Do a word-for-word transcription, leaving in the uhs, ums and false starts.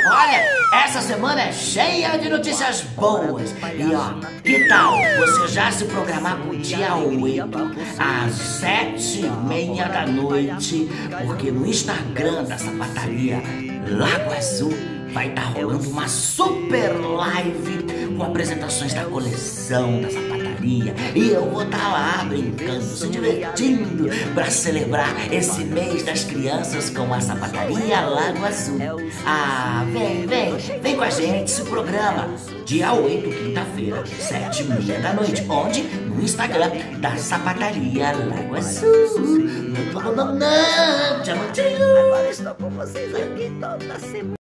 Olha, essa semana é cheia de notícias boas. E ó, que tal você já se programar pro dia oito, às sete e meia da noite? Porque no Instagram da sapataria Lago Azul vai estar rolando uma super live com apresentações da coleção da sapataria. E eu vou estar lá brincando, se divertindo para celebrar esse mês das crianças com a sapataria Lago Azul. Ah, vem, vem, vem com a gente, se programa. Dia oito, quinta-feira, sete e meia da noite. Onde? No Instagram da sapataria Lago Azul. Não, não, não, não, não, Agora estou com vocês aqui toda semana.